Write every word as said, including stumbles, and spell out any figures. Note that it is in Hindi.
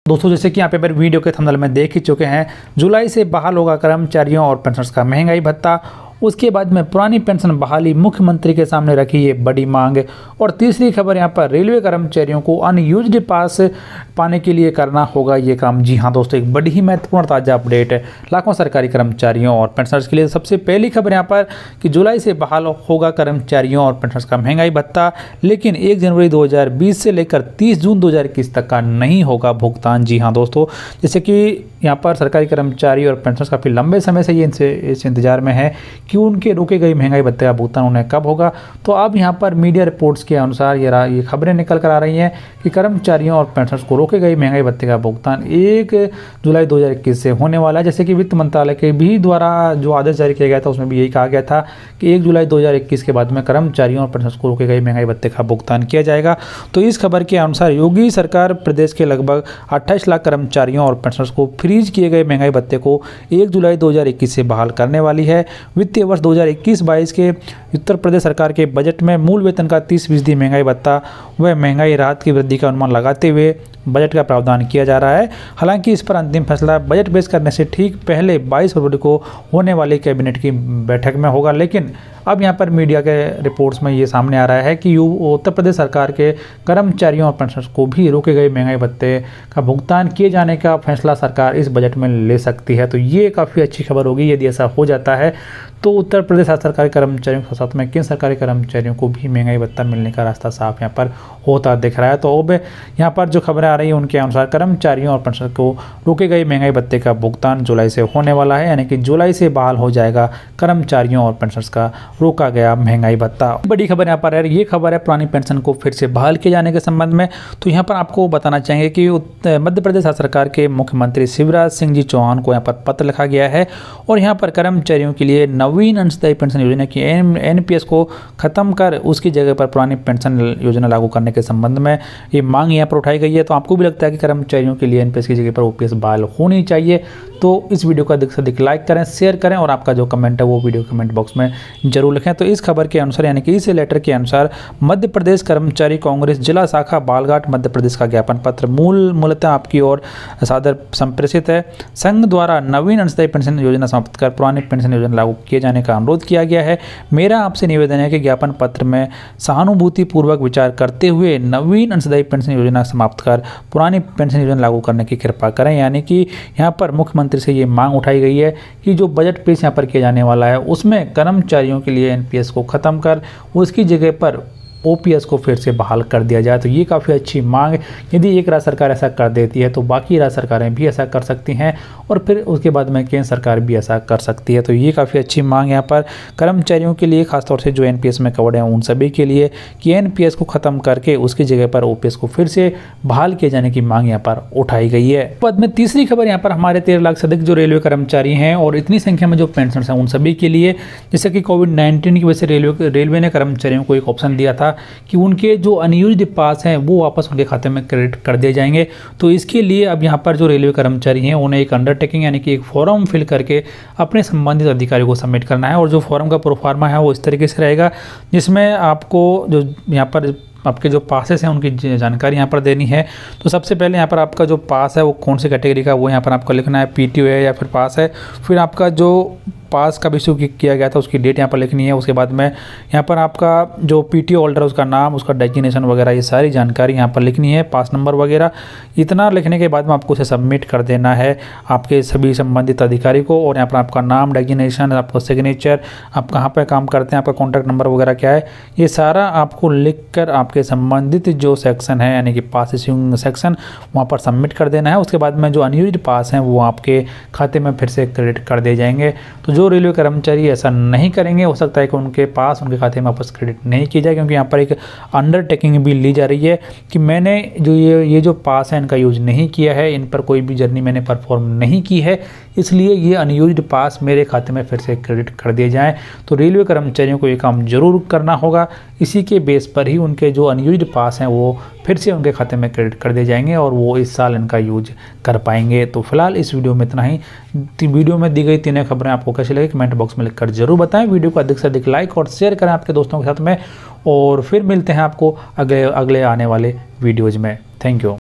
दोस्तों जैसे कि यहाँ पे मेरे वीडियो के थंबनेल में देख ही चुके हैं, जुलाई से बहाल होगा कर्मचारियों और पेंशनर्स का महंगाई भत्ता। उसके बाद में पुरानी पेंशन बहाली, मुख्यमंत्री के सामने रखी ये बड़ी मांग। और तीसरी खबर यहाँ पर, रेलवे कर्मचारियों को अनयूज्ड पास पाने के लिए करना होगा ये काम। जी हाँ दोस्तों, एक बड़ी ही महत्वपूर्ण ताज़ा अपडेट है लाखों सरकारी कर्मचारियों और पेंशनर्स के लिए। सबसे पहली खबर यहाँ पर कि जुलाई से बहाल होगा कर्मचारियों और पेंशनर्स का महंगाई भत्ता, लेकिन एक जनवरी दो हज़ार बीस से लेकर तीस जून दो हज़ार इक्कीस तक का नहीं होगा भुगतान। जी हाँ दोस्तों, जैसे कि यहाँ पर सरकारी कर्मचारी और पेंशनर्स काफ़ी लंबे समय से ये इनसे इस इंतजार में है कि उनके रोके गए महंगाई भत्ते का भुगतान उन्हें कब होगा। तो अब यहाँ पर मीडिया रिपोर्ट्स के अनुसार ये ये खबरें निकल कर आ रही हैं कि कर्मचारियों और पेंशनर्स को रोके गए महंगाई भत्ते का भुगतान एक जुलाई दो हज़ार इक्कीस से होने वाला है। जैसे कि वित्त मंत्रालय के भी द्वारा जो आदेश जारी किया गया था उसमें भी यही कहा गया था कि एक जुलाई दो हज़ार इक्कीस के बाद में कर्मचारियों और पेंशनर्स को रोके गए महंगाई भत्ते का भुगतान किया जाएगा। तो इस खबर के अनुसार योगी सरकार प्रदेश के लगभग अट्ठाईस लाख कर्मचारियों और पेंशनर्स को फ्रीज किए गए महंगाई भत्ते को एक जुलाई दो हज़ार इक्कीस से बहाल करने वाली है। वित्तीय वर्ष दो हज़ार इक्कीस बाईस के उत्तर प्रदेश सरकार के बजट में मूल वेतन का तीस फीसदी महंगाई भत्ता व महंगाई राहत की वृद्धि का अनुमान लगाते हुए बजट का प्रावधान किया जा रहा है। हालांकि इस पर अंतिम फैसला बजट पेश करने से ठीक पहले बाईस फरवरी को होने वाली कैबिनेट की बैठक में होगा। लेकिन अब यहाँ पर मीडिया के रिपोर्ट्स में ये सामने आ रहा है कि उत्तर प्रदेश सरकार के कर्मचारियों और पेंशनर्स को भी रोके गए महंगाई भत्ते का भुगतान किए जाने का फैसला सरकार इस बजट में ले सकती है। तो ये काफ़ी अच्छी खबर होगी यदि ऐसा हो जाता है। तो उत्तर प्रदेश सरकारी कर्मचारियों के साथ में किन सरकारी कर्मचारियों को भी महंगाई भत्ता मिलने का रास्ता साफ यहाँ पर होता दिख रहा है। तो अब यहाँ पर जो खबरें आ रही हैं उनके अनुसार कर्मचारियों और पेंशनर्स को रोके गए महंगाई भत्ते का भुगतान जुलाई से होने वाला है, यानी कि जुलाई से बहाल हो जाएगा कर्मचारियों और पेंशनर्स का रोका गया महंगाई भत्ता। बड़ी खबर यहाँ पर है, ये खबर है पुरानी पेंशन को फिर से बहाल किए जाने के संबंध में। तो यहाँ पर आपको बताना चाहेंगे कि मध्य प्रदेश सरकार के मुख्यमंत्री शिवराज सिंह जी चौहान को यहाँ पर पत्र लिखा गया है और यहाँ पर कर्मचारियों के लिए नवीन अंशदायी पेंशन योजना की एन पी एस को खत्म कर उसकी जगह पर पुरानी पेंशन योजना लागू करने के संबंध में ये मांग यहाँ पर उठाई गई है। तो आपको भी लगता है कि कर्मचारियों के लिए एन पी एस की जगह पर ओ पी एस बहाल होनी चाहिए, तो इस वीडियो को अधिक से अधिक लाइक करें, शेयर करें और आपका जो कमेंट है वो वीडियो कमेंट बॉक्स में जरूर लिखें। तो इस खबर के अनुसार, यानी कि इस लेटर के अनुसार, मध्य प्रदेश कर्मचारी कांग्रेस जिला शाखा बालघाट मध्य प्रदेश का ज्ञापन पत्र मूल मूलतः आपकी ओर सादर संप्रेषित है। संघ द्वारा नवीन अंशदायी पेंशन योजना समाप्त कर पुरानी पेंशन योजना लागू किए जाने का अनुरोध किया गया है। मेरा आपसे निवेदन है कि ज्ञापन पत्र में सहानुभूति पूर्वक विचार करते हुए नवीन अंशदायी पेंशन योजना समाप्त कर पुरानी पेंशन योजना लागू करने की कृपा करें। यानी कि यहाँ पर मुख्यमंत्री से ये मांग उठाई गई है कि जो बजट पेश यहाँ पर किया जाने वाला है उसमें कर्मचारियों के लिए एन पी एस को खत्म कर उसकी जगह पर ओ पी एस को फिर से बहाल कर दिया जाए। तो ये काफ़ी अच्छी मांग, यदि एक राज्य सरकार ऐसा कर देती है तो बाकी राज्य सरकारें भी ऐसा कर सकती हैं और फिर उसके बाद में केंद्र सरकार भी ऐसा कर सकती है। तो ये काफ़ी अच्छी मांग यहाँ पर कर्मचारियों के लिए, खासतौर से जो एन पी एस में कवर्ड हैं उन सभी के लिए, कि एन पी एस को ख़त्म करके उसकी जगह पर ओ पी एस को फिर से बहाल किए जाने की मांग यहाँ पर उठाई गई है। बाद में तीसरी खबर यहाँ पर, हमारे तेरह लाख से अधिक जो रेलवे कर्मचारी हैं और इतनी संख्या में जो पेंशनर्स हैं उन सभी के लिए, जैसे कि कोविड नाइन्टीन की वजह से रेलवे रेलवे ने कर्मचारियों को एक ऑप्शन दिया था कि उनके जो अनयूज्ड पास हैं वो वापस उनके खाते में क्रेडिट कर दिए जाएंगे। तो इसके लिए अब यहाँ पर जो रेलवे कर्मचारी हैं उन्हें एक अंडरटेकिंग, यानी कि एक फॉर्म फिल करके अपने संबंधित अधिकारी को सबमिट करना है। और जो फॉर्म का प्रोफार्मा है वो इस तरीके से रहेगा, जिसमें आपको जो यहाँ पर आपके जो पासेस हैं उनकी जानकारी यहाँ पर देनी है। तो सबसे पहले यहाँ पर आपका जो पास है वो कौन सी कैटेगरी का, वो यहाँ पर आपको लिखना है, पी टी ओ है या फिर पास है। फिर आपका जो पास कब इशू किया गया था उसकी डेट यहाँ पर लिखनी है। उसके बाद में यहाँ पर आपका जो पी टी ओ होल्डर है उसका नाम, उसका डेजिग्नेशन वगैरह, ये सारी जानकारी यहाँ पर लिखनी है, पास नंबर वगैरह। इतना लिखने के बाद में आपको उसे सबमिट कर देना है आपके सभी संबंधित अधिकारी को। और यहाँ पर आपका नाम, डेजिग्नेशन, आपका सिग्नेचर, आप कहाँ पर काम करते हैं, आपका कॉन्टैक्ट नंबर वगैरह क्या है, ये सारा आपको लिख कर आपके संबंधित जो सेक्शन है, यानी कि पास इश्यूइंग सेक्शन, वहाँ पर सबमिट कर देना है। उसके बाद में जो अनयूज्ड पास हैं वो आपके खाते में फिर से क्रेडिट कर दिए जाएंगे। तो जो रेलवे कर्मचारी ऐसा नहीं करेंगे, हो सकता है कि उनके पास उनके खाते में वापस क्रेडिट नहीं किया जाए, क्योंकि यहाँ पर एक अंडरटेकिंग भी ली जा रही है कि मैंने जो ये ये जो पास है इनका यूज नहीं किया है, इन पर कोई भी जर्नी मैंने परफॉर्म नहीं की है, इसलिए ये अनयूज्ड पास मेरे खाते में फिर से क्रेडिट कर दिए जाएँ। तो रेलवे कर्मचारियों को ये काम जरूर करना होगा। इसी के बेस पर ही उनके जो अनयूज्ड पास हैं वो फिर से उनके खाते में क्रेडिट कर दिए जाएंगे और वो इस साल इनका यूज कर पाएंगे। तो फिलहाल इस वीडियो में इतना ही। वीडियो में दी गई तीनों खबरें आपको कैसी लगी कमेंट बॉक्स में लिखकर जरूर बताएं। वीडियो को अधिक से अधिक लाइक और शेयर करें आपके दोस्तों के साथ में, और फिर मिलते हैं आपको अगले अगले आने वाले वीडियोज़ में। Thank you.